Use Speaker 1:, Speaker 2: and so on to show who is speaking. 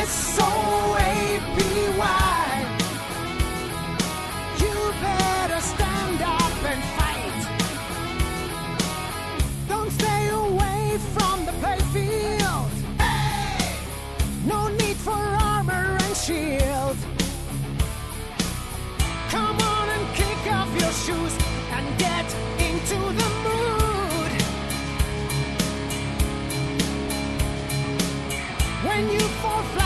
Speaker 1: SOAPY. You better stand up and fight. Don't stay away from the playfield. Hey! No need for armor and shield. Come on and kick off your shoes and get into the mood. When you fall flat